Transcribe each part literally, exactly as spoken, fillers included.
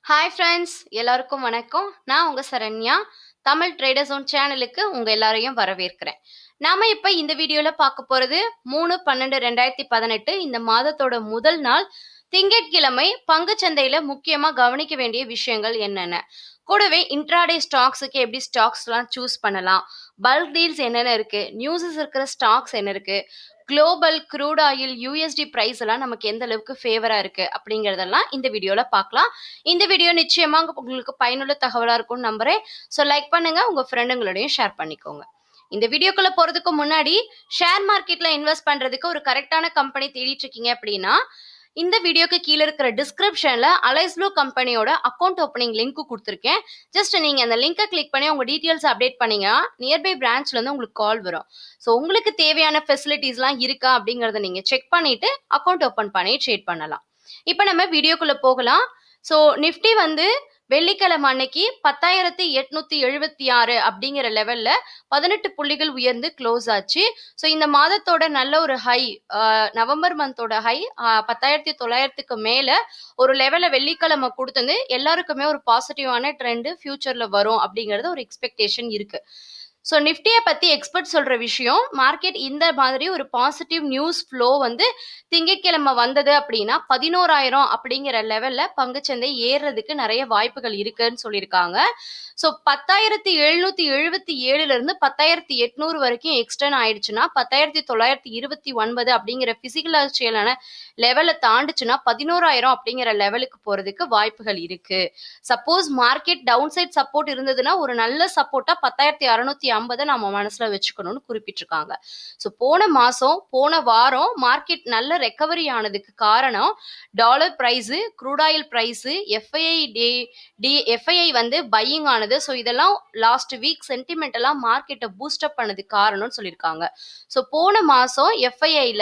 Hi friends, எல்லாருக்கும் வணக்கம். நான் உங்க சரண்யா. தமிழ் ட்ரேடர் ஜோன் சேனலுக்கு உங்க எல்லாரையும் வரவேற்கிறேன். நாம இப்ப இந்த வீடியோல பார்க்க போறது மூணு பன்னெண்டு ரெண்டாயிரத்தி பதினெட்டு இந்த மாதத்தோட முதல் நாள் திங்கட்கிழமை பங்குச்சந்தையில முக்கியமா கவனிக்க வேண்டிய விஷயங்கள் என்னென்ன, கூடவே இன்ட்ராடே ஸ்டாக்ஸுக்கு எப்படி ஸ்டாக்ஸ்லாம் சூஸ் பண்ணலாம், பல்க் டீல்ஸ் என்னென்ன இருக்கு, நியூஸஸ் இருக்கிற ஸ்டாக்ஸ் என்ன இருக்கு, global crude oil USD price எல்லாம் நமக்கு எந்த அளவுக்கு ஃபேவரா இருக்கு அப்படிங்கறதெல்லாம் இந்த வீடியோல பார்க்கலாம். இந்த வீடியோ நிச்சயமா உங்களுக்கு பயனுள்ள தகவலா இருக்கும்னு நம்புறேன். ஸோ லைக் பண்ணுங்க, உங்க ஃப்ரெண்டுங்களோடையும் ஷேர் பண்ணிக்கோங்க. இந்த வீடியோக்குள்ள போறதுக்கு முன்னாடி ஷேர் மார்க்கெட்ல இன்வெஸ்ட் பண்றதுக்கு ஒரு கரெக்டான கம்பெனி தேடிட்டு இருக்கீங்க அப்படின்னா இந்த வீடியோக்கு கீழே இருக்கிற டிஸ்கிரிப்ஷன்ல அலைஸ் ப்ளூ கம்பெனியோட அக்கௌண்ட் ஓப்பனிங் லிங்க் கொடுத்துருக்கேன். ஜஸ்ட் நீங்க அந்த லிங்கை கிளிக் பண்ணி உங்க டீட்டெயில்ஸ் அப்டேட் பண்ணீங்கன்னா நியர்பை பிரான்ச்ல இருந்து உங்களுக்கு கால் வரும். ஸோ உங்களுக்கு தேவையான ஃபெசிலிட்டிஸ்லாம் இருக்கா அப்படிங்கறத நீங்க செக் பண்ணிட்டு அக்கௌண்ட் ஓப்பன் பண்ணி ட்ரேட் பண்ணலாம். இப்போ நம்ம வீடியோக்குள்ள போகலாம். ஸோ நிஃப்டி வந்து வெள்ளிக்கிழமை அன்னைக்கு பத்தாயிரத்தி எட்நூத்தி எழுபத்தி ஆறு அப்படிங்கிற லெவல்ல பதினெட்டு புள்ளிகள் உயர்ந்து க்ளோஸ் ஆச்சு. ஸோ இந்த மாதத்தோட நல்ல ஒரு ஹை, நவம்பர் மந்தோட ஹை பத்தாயிரத்தி தொள்ளாயிரத்துக்கு மேல ஒரு லெவல வெள்ளிக்கிழமை கொடுத்தது எல்லாருக்குமே ஒரு பாசிட்டிவான ட்ரெண்ட் ஃபியூச்சர்ல வரும் அப்படிங்கறது ஒரு எக்ஸ்பெக்டேஷன் இருக்கு. ஸோ நிஃப்டியை பத்தி எக்ஸ்பர்ட் சொல்ற விஷயம், மார்க்கெட் இந்த மாதிரி ஒரு பாசிட்டிவ் நியூஸ் ஃப்ளோ வந்து திங்கட்கிழமை வந்தது அப்படின்னா பதினோராயிரம் அப்படிங்கிற லெவல்ல பங்குச்சந்தை ஏறுறதுக்கு நிறைய வாய்ப்புகள் இருக்குன்னு சொல்லியிருக்காங்க. ஸோ பத்தாயிரத்தி எழுநூத்தி எழுபத்தி ஏழுல இருந்து பத்தாயிரத்தி எட்நூறு வரைக்கும் எக்ஸ்டர்ன் ஆயிடுச்சுன்னா பத்தாயிரத்தி தொள்ளாயிரத்தி இருபத்தி ஒன்பது அப்படிங்கிற பிசிக்கலான லெவலை தாண்டுச்சுன்னா பதினோராயிரம் அப்படிங்கிற லெவலுக்கு போறதுக்கு வாய்ப்புகள் இருக்கு. Suppose market down side support இருந்ததுன்னா ஒரு நல்ல சப்போர்ட்டா பத்தாயிரத்தி அறுநூத்தி ஐம்பதை நம்ம மனசுல வச்சுக்கணும்னு குறிப்பிட்டிருக்காங்க. ஸோ போன மாசம் போன வாரம் மார்க்கெட் நல்ல ரெக்கவரி ஆனதுக்கு காரணம் dollar price, crude oil price, FII D FII வந்து பையிங் ஆனது. ஸோ இதெல்லாம் லாஸ்ட் வீக் சென்டிமெண்ட் எல்லாம் மார்க்கெட்டை பூஸ்டப் பண்ணதுக்கு காரணம்னு சொல்லியிருக்காங்க. ஸோ போன மாசம் எஃப்ஐஐல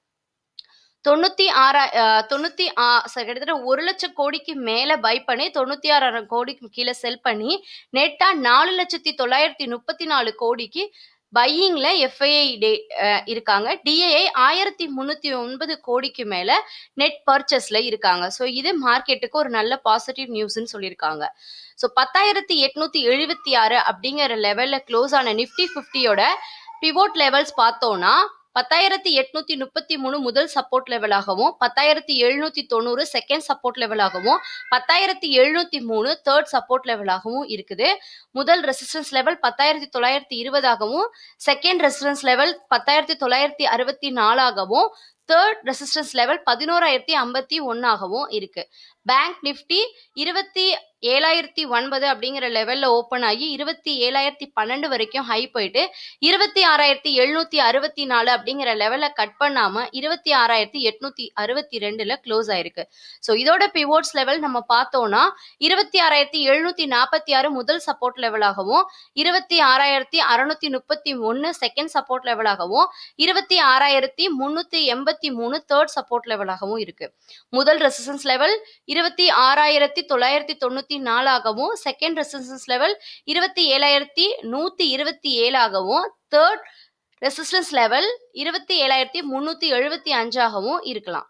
தொண்ணூத்தி ஆறா தொண்ணூத்தி ஆ கிட்டத்தட்ட ஒரு லட்சம் கோடிக்கு மேல பை பண்ணி தொண்ணூத்தி ஆறாயிரம் கோடிக்கு கீழே செல் பண்ணி நெட்டா நாலு லட்சத்தி தொள்ளாயிரத்தி முப்பத்தி நாலு கோடிக்கு பையிங்ல எஃப்ஐஐ டே இருக்காங்க. டிஏஐ ஆயிரத்தி முன்னூத்தி ஒன்பது கோடிக்கு மேல நெட் பர்ச்சேஸ்ல இருக்காங்க. ஸோ இது மார்க்கெட்டுக்கு ஒரு நல்ல பாசிட்டிவ் நியூஸ்ன்னு சொல்லியிருக்காங்க. ஸோ பத்தாயிரத்தி எட்நூத்தி எழுபத்தி ஆறு அப்படிங்கிற லெவல்ல க்ளோஸ் ஆன நிஃப்டி பிப்டியோட பிவோட் லெவல்ஸ் பார்த்தோம்னா பத்தாயிரத்தி எட்நூத்தி முப்பத்தி மூணு முதல் சப்போர்ட் லெவலாகவும், பத்தாயிரத்தி எழுநூத்தி தொண்ணூறு செகண்ட் சப்போர்ட் லெவலாகவும், பத்தாயிரத்தி எழுநூத்தி மூணு தேர்ட் சப்போர்ட் லெவலாகவும் இருக்குது. முதல் ரெசிஸ்டன்ஸ் லெவல் பத்தாயிரத்தி தொள்ளாயிரத்தி இருபதாகவும், செகண்ட் ரெசிஸ்டன்ஸ் லெவல் பத்தாயிரத்தி தொள்ளாயிரத்தி அறுபத்தி நாலாகவும், தேர்ட் ரெசிஸ்டன்ஸ் லெவல் பதினோராயிரத்தி ஐம்பத்தி ஒன்னாகவும் இருக்கு. பேங்க் நிஃப்டி இருபத்தி ஏழாயிரத்தி ஒன்பது அப்படிங்கிற லெவல்ல ஓப்பன் ஆகி இருபத்தி ஏழாயிரத்தி பன்னெண்டு வரைக்கும் ஹை போயிட்டு இருபத்தி ஆறாயிரத்தி எழுநூத்தி அறுபத்தி நாலு அப்படிங்கிற லெவல்ல கட் பண்ணாம இருபத்தி ஆறாயிரத்தி எட்நூத்தி அறுபத்தி ரெண்டுல க்ளோஸ் ஆயிருக்கு. ஸோ இதோட பிவோட்ஸ் லெவல் நம்ம பார்த்தோம்னா இருபத்தி ஆறாயிரத்தி எழுநூத்தி நாற்பத்தி ஆறு முதல் சப்போர்ட் லெவலாகவும், இருபத்தி ஆறாயிரத்தி அறுநூத்தி முப்பத்தி ஒன்னு செகண்ட் சப்போர்ட் லெவலாகவும், இருபத்தி ஆறாயிரத்தி முன்னூத்தி எண்பத்தி மூணு தேர்ட் சப்போர்ட் லெவலாகவும் இருக்கு. முதல் ரெசிஸ்டன்ஸ் லெவல் இருபத்தி ஆறாயிரத்தி தொள்ளாயிரத்தி தொண்ணூத்தி நாலாகவும், செகண்ட் ரெசிஸ்டன்ஸ் லெவல் இருபத்தி ஏழாயிரத்தி நூத்தி இருபத்தி ஏழாகவும், தேர்ட் ரெசிஸ்டன்ஸ் லெவல் இருபத்தி ஏழாயிரத்தி முன்னூத்தி எழுபத்தி அஞ்சாகவும் இருக்கலாம்.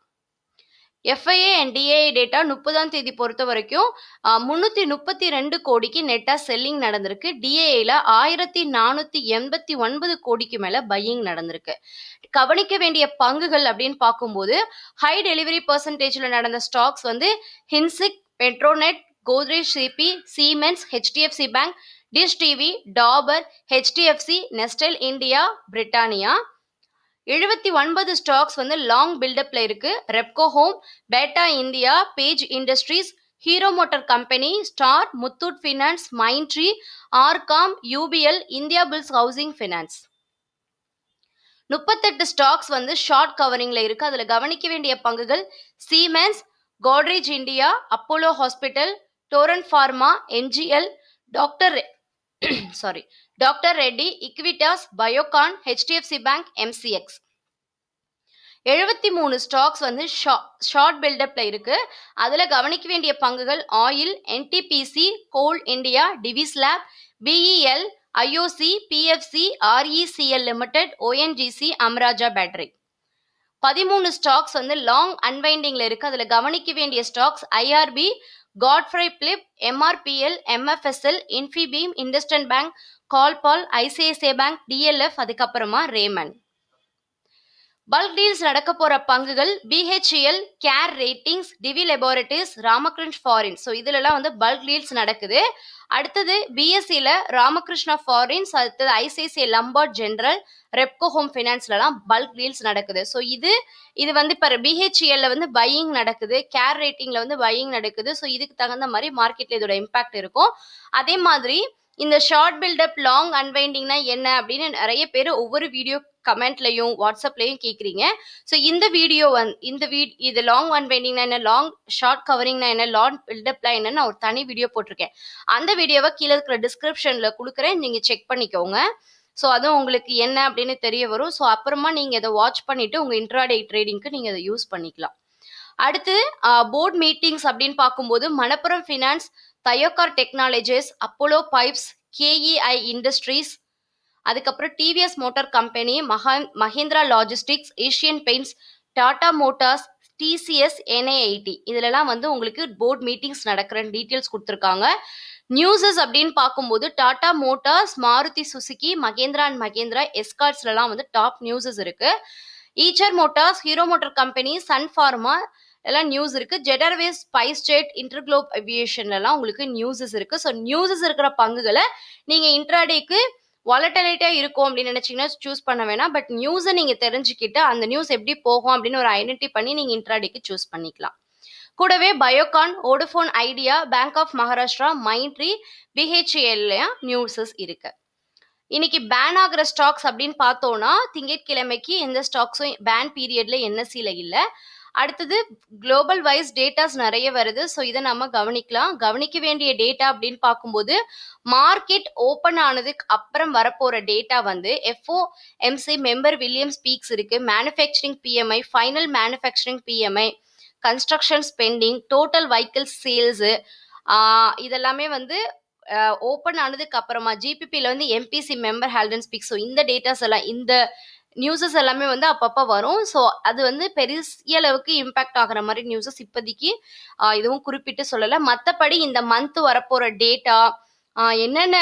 எஃப்ஐஏ அண்ட் டிஏஐ டேட்டா முப்பதாம் தேதி பொறுத்த வரைக்கும் முன்னூத்தி முப்பத்தி ரெண்டு கோடிக்கு நெட்டா செல்லிங் நடந்திருக்கு. டிஏஐல ஆயிரத்தி நானூத்தி எண்பத்தி ஒன்பது கோடிக்கு மேல பையிங் நடந்திருக்கு. கவனிக்க வேண்டிய பங்குகள் அப்படின்னு பார்க்கும்போது ஹை டெலிவரி பர்சன்டேஜ்ல நடந்த ஸ்டாக்ஸ் வந்து ஹின்சிக், Petronet, Godrej CP, Siemens, HDFC bank, dish TV, Dabur, HDFC, Nestle India, Britannia. எழுபத்தி ஒன்பது ஸ்டாக்ஸ் வந்து லாங் பில்டப்ல இருக்கு. Repco home, Bata India, page industries, hero motor company, star, Muthoot finance, Mindtree, RCom, UPL, Indiabulls housing finance. முப்பத்தெட்டு stocks வந்து short கவரிங்ல இருக்கு. அதுல கவனிக்க வேண்டிய பங்குகள் Siemens, Godrej India, Apollo hospital, Torrent pharma, NGL, doctor sorry doctor Reddy, Equitas, Biocon, HDFC bank, MCX. எழுபத்தி மூணு ஸ்டாக்ஸ் வந்து ஷார்ட் பில்டப்ல இருக்கு. அதுல கவனிக்க வேண்டிய பங்குகள் oil, NTPC, coal India, Divi's lab, BEL, IOC, PFC, RECL limited, ONGC, Amararaja battery. பதிமூணு ஸ்டாக்ஸ் வந்து லாங் அன்வைண்டிங்ல இருக்கு. அதுல கவனிக்க வேண்டிய stocks IRB, Godfrey Philips, MRPL, MFSL, Infibeam, IndusInd bank, கால்பால், ஐசிஐசிஐ பேங்க், டிஎல்எஃப், அதுக்கப்புறமா ரேமன். பல்க் டீல்ஸ் நடக்க போற பங்குகள் BHEL, care ratings, Divi's laboratories, Ramakrishna forgings. So இதுலலாம் வந்து பல்க் டீல்ஸ் நடக்குது. அடுத்தது பிஎஸ்சியில் ராமகிருஷ்ணா ஃபாரின்ஸ், அடுத்தது ICICI Lombard general, Repco home ஃபினான்ஸ்லலாம் பல்க் டீல்ஸ் நடக்குது. ஸோ இது இது வந்து இப்போ பிஹெச்இஎல்ல வந்து பையிங் நடக்குது, கேர் ரேட்டிங்ல வந்து பையிங் நடக்குது. ஸோ இதுக்கு தகுந்த மாதிரி மார்க்கெட்ல இதோட இம்பாக்ட் இருக்கும். அதே மாதிரி இந்த ஷார்ட் பில்டப், லாங் அன்வைண்டிங்னா என்ன அப்படின்னு நிறைய பேர் ஒவ்வொரு வீடியோ கமெண்ட்லையும் வாட்ஸ்அப்லையும் கேட்குறீங்க. ஸோ இந்த வீடியோ வந்து இந்த வீ இது லாங் அன்வைண்டிங்னா என்ன, லாங் ஷார்ட் கவரிங்னா என்ன, லாங் பில்டப்ல என்னன்னு நான் ஒரு தனி வீடியோ போட்டிருக்கேன். அந்த வீடியோவை கீழே இருக்கிற டிஸ்கிரிப்ஷன்ல கொடுக்குறேன், நீங்க செக் பண்ணிக்கோங்க. ஸோ அதுவும் உங்களுக்கு என்ன அப்படின்னு தெரிய வரும். ஸோ அப்புறமா நீங்க இதை வாட்ச் பண்ணிட்டு உங்க இன்ட்ராடே ட்ரேடிங்க்கு நீங்க அதை யூஸ் பண்ணிக்கலாம். அடுத்து போர்ட் மீட்டிங்ஸ் அப்படின்னு பார்க்கும்போது மணப்புரம் ஃபினான்ஸ், தயோகார் technologies, Apollo pipes, KEI industries, அதுக்கப்புறம் TVS motor company, Maha Mahindra logistics, Asian paints, Tata motors, TCS, NIIT இதுலலாம் வந்து உங்களுக்கு போர்ட் மீட்டிங்ஸ் நடக்கிற டீட்டெயில்ஸ் கொடுத்துருக்காங்க. நியூஸஸ் அப்படின்னு பார்க்கும்போது Tata motors, Maruti Suzuki, Mahindra and Mahindra, எஸ்கார்ட்ஸ்லாம் வந்து டாப் நியூஸஸ் இருக்கு. Eicher motors, hero motor company, Sun pharma எல்லாம் நியூஸ் இருக்கு. Jet Airways, Spice Jet, InterGlobe ஏவியேஷன்லாம் உங்களுக்கு நியூஸஸ் இருக்கு. ஸோ நியூஸஸ் இருக்கிற பங்குகளை நீங்க இன்ட்ராடேக்கு வாலட்டிலிட்டியா இருக்கும் அப்படின்னு நினைச்சீங்கன்னா சூஸ் பண்ண வேணாம். பட் நியூஸை நீங்க தெரிஞ்சுக்கிட்டு அந்த நியூஸ் எப்படி போகும் அப்படின்னு ஒரு ஐடென்டிட்டி பண்ணி நீங்க இன்ட்ராடேக்கு சூஸ் பண்ணிக்கலாம். கூடவே Biocon, Vodafone Idea, bank of Maharashtra, Mindtree, பிஹெச்இஎல்லையும் நியூஸஸ் இருக்கு. இன்னைக்கு பேன் ஆகிற ஸ்டாக்ஸ் அப்படின்னு பார்த்தோம்னா திங்கட்கிழமைக்கு எந்த ஸ்டாக்ஸும் பேன் பீரியட்ல என்எஸ்சில இல்லை. அடுத்தது குளோபல் வைஸ் டேட்டாஸ் நிறைய வருது. ஸோ இதை நம்ம கவனிக்கலாம். கவனிக்க வேண்டிய டேட்டா அப்படின்னு பார்க்கும்போது மார்க்கெட் ஓப்பன் ஆனதுக்கு அப்புறம் வரப்போற டேட்டா வந்து எஃப்ஓஎம்சி மெம்பர் வில்லியம்ஸ் பீக்ஸ் இருக்கு, manufacturing PMI, final manufacturing PMI, construction spending, total vehicle sales, இதெல்லாமே வந்து ஓப்பன் ஆனதுக்கு அப்புறமா ஜிபிபியில் வந்து MPC member Haldane speaks. So இந்த டேட்டாஸ் எல்லாம் இந்த நியூஸஸ் எல்லாமே வந்து அப்பப்போ வரும். ஸோ அது வந்து பெரிய அளவுக்கு இம்பாக்ட் ஆகிற மாதிரி நியூஸஸ் இப்போதைக்கு இதுவும் குறிப்பிட்டு சொல்லலை. மற்றபடி இந்த மந்த் வரப்போகிற டேட்டா என்னென்ன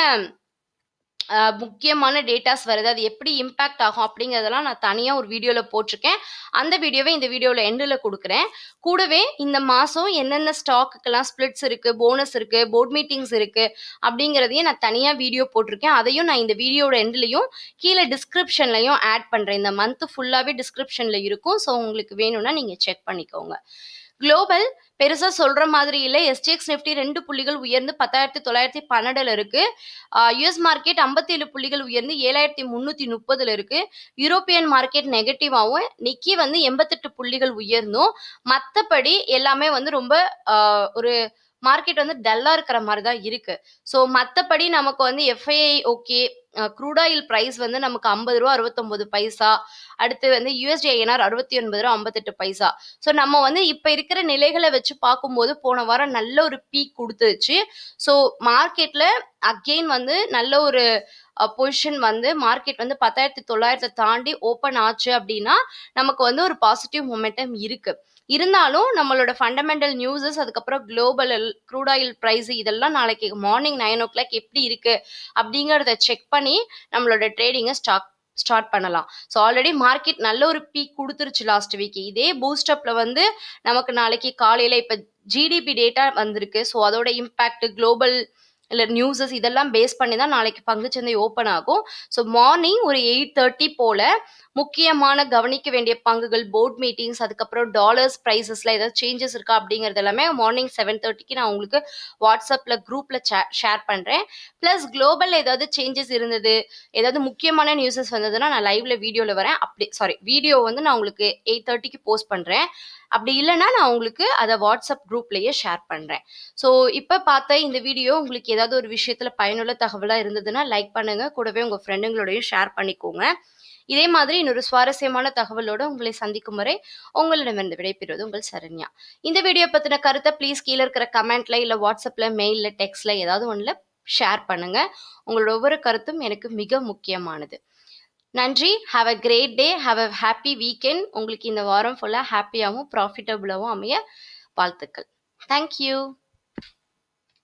முக்கியமான டேட்டாஸ் வருது, அது எப்படி இம்பாக்ட் ஆகும் அப்படிங்கிறதெல்லாம் நான் தனியாக ஒரு வீடியோவில் போட்டிருக்கேன். அந்த வீடியோவை இந்த வீடியோவில் எண்டில் கொடுக்குறேன். கூடவே இந்த மாதம் என்னென்ன ஸ்டாக்குக்கெல்லாம் ஸ்பிளிட்ஸ் இருக்குது, போனஸ் இருக்குது, போர்ட் மீட்டிங்ஸ் இருக்குது அப்படிங்கிறதையும் நான் தனியாக வீடியோ போட்டிருக்கேன். அதையும் நான் இந்த வீடியோட எண்ட்லையும் கீழே டிஸ்கிரிப்ஷன்லையும் ஆட் பண்ணுறேன். இந்த மந்த் ஃபுல்லாகவே டிஸ்கிரிப்ஷனில் இருக்கும். ஸோ உங்களுக்கு வேணும்னா நீங்கள் செக் பண்ணிக்கோங்க. குளோபல் பெருசா சொல்ற மாதிரி இல்லை. எஸ்டிஎக்ஸ் நிஃப்டி ரெண்டு புள்ளிகள் உயர்ந்து பத்தாயிரத்தி தொள்ளாயிரத்தி பன்னெண்டுல இருக்கு. யுஎஸ் மார்க்கெட் ஐம்பத்தி ஏழு புள்ளிகள் உயர்ந்து ஏழாயிரத்தி முன்னூத்தி முப்பதுல இருக்கு. யூரோப்பியன் மார்க்கெட் நெகட்டிவாகவும், நிக்கி வந்து எண்பத்தெட்டு புள்ளிகள் உயர்ந்தும், மற்றபடி எல்லாமே வந்து ரொம்ப ஒரு மார்க்கெட் வந்து டல்லா இருக்கிற மாதிரி தான் இருக்கு. ஸோ மற்றபடி நமக்கு வந்து FII okay, crude oil price வந்து நமக்கு ஐம்பது ரூபா அறுபத்தொன்பது பைசா, அடுத்து வந்து யூஎஸ்டி ஐஎன்ஆர் அறுபத்தி ஒன்பது ரூபா ஐம்பத்தெட்டு பைசா. ஸோ நம்ம வந்து இப்போ இருக்கிற நிலைகளை வச்சு பார்க்கும்போது போன வாரம் நல்ல ஒரு பீக் கொடுத்துச்சு. ஸோ மார்க்கெட்ல அகெயின் வந்து நல்ல ஒரு பொசிஷன் வந்து மார்க்கெட் வந்து பத்தாயிரத்தி தொள்ளாயிரத்தை தாண்டி ஓப்பன் ஆச்சு அப்படின்னா நமக்கு வந்து ஒரு பாசிட்டிவ் மொமெண்டம் இருக்கு. இருந்தாலும் நம்மளோட ஃபண்டமெண்டல் நியூஸஸ், அதுக்கப்புறம் குளோபல் க்ரூட் ஆயில் ப்ரைஸ் இதெல்லாம் நாளைக்கு மார்னிங் நைன் ஓ கிளாக் எப்படி இருக்கு அப்படிங்கிறத செக் பண்ணி நம்மளோட ட்ரேடிங்கை ஸ்டாக் ஸ்டார்ட் பண்ணலாம். ஸோ ஆல்ரெடி மார்க்கெட் நல்ல ஒரு பீக் கொடுத்துருச்சு லாஸ்ட் வீக். இதே பூஸ்டப்ல வந்து நமக்கு நாளைக்கு காலையில இப்போ ஜிடிபி டேட்டா வந்திருக்கு. ஸோ அதோட இம்பாக்ட் குளோபல் இல்லை நியூஸஸ் இதெல்லாம் பேஸ் பண்ணி தான் நாளைக்கு பங்குச்சந்தை ஓப்பன் ஆகும். ஸோ மார்னிங் ஒரு எயிட் தேர்ட்டி போல முக்கியமான கவனிக்க வேண்டிய பங்குகள், போர்ட் மீட்டிங்ஸ், அதுக்கப்புறம் டாலர்ஸ் ப்ரைஸஸ்ல ஏதாவது சேஞ்சஸ் இருக்கா அப்படிங்கிறது எல்லாமே மார்னிங் செவன் தேர்ட்டிக்கு நான் உங்களுக்கு வாட்ஸ்அப்ல குரூப்ல ஷேர் பண்றேன். பிளஸ் குளோபல் ஏதாவது சேஞ்சஸ் இருந்தது, ஏதாவது முக்கியமான நியூஸஸ் வந்ததுன்னா நான் லைவ்ல வீடியோல வரேன். அப்படி சாரி வீடியோ வந்து நான் உங்களுக்கு எயிட் தேர்ட்டிக்கு போஸ்ட் பண்றேன். அப்படி இல்லைன்னா நான் உங்களுக்கு அதை வாட்ஸ்அப் குரூப்லயே ஷேர் பண்றேன். ஸோ இப்போ பார்த்த இந்த வீடியோ உங்களுக்கு ஏதாவது ஒரு விஷயத்துல பயனுள்ள தகவலா இருந்ததுன்னா லைக் பண்ணுங்க, கூடவே உங்க ஃப்ரெண்டுங்களோடையும் ஷேர் பண்ணிக்கோங்க. இதே மாதிரி இன்னொரு சுவாரஸ்யமான தகவலோட உங்களை சந்திக்கும் வரை உங்களிடமிருந்து விடைபெறுவது உங்கள் சரண்யா. இந்த வீடியோ பத்தின கருத்தை ப்ளீஸ் கீழே இருக்கிற கமெண்ட்ல இல்ல வாட்ஸ்அப்ல, மெயில்ல, டெக்ஸ்ட்ல ஏதாவது ஒண்ணுல ஷேர் பண்ணுங்க. உங்களோட ஒவ்வொரு கருத்தும் எனக்கு மிக முக்கியமானது. நன்றி. Have a great day, have a happy weekend. உங்களுக்கு இந்த வாரம் ஃபுல்லா ஹாப்பியாகவும் ப்ராஃபிட்டபுளாகவும் அமைய வாழ்த்துக்கள். தேங்க்யூ.